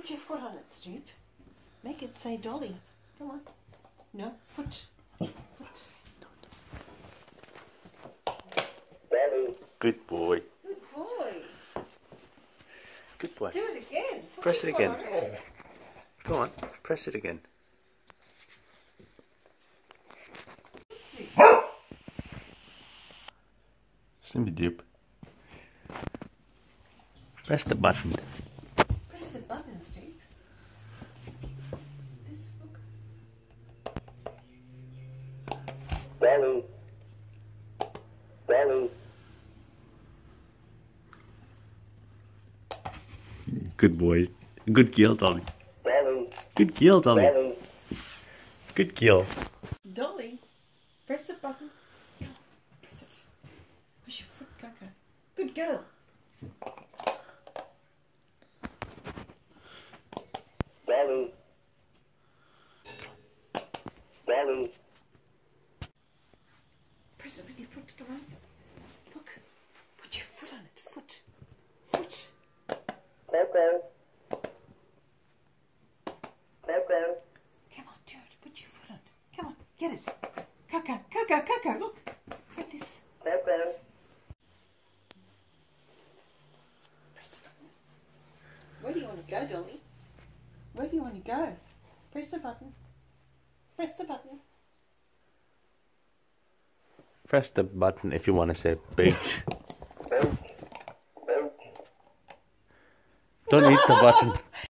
Put your foot on it, Snoop. Make it say Dolly. Come on. No, foot. Foot. Dolly. Good boy. Good boy. Good boy. Do it again. Put Press your it foot again. on it. Go on, press it again. Snoopy Doop. Press the button. Press the button, Snoop. This, look. Dolly. Dolly. Good boys. Good girl, Dolly. Dolly. Good girl, Dolly. Dolly. Good girl. Dolly, press the button. Come on, press it. Push your foot, Kaka. Good girl. Dolly. Dolly. Press it with your foot, come on. Look. Put your foot on it. Foot. Foot. Coco. Coco. Come on, do it. Put your foot on it. Come on, get it. Kaka, Kaka, Kaka, look. Get this. Coco. Press it. Where do you want to go, Dolly? Where do you want to go? Press the button. Press the button. Press the button if you want to say big. Boat. Boat. Don't eat the button.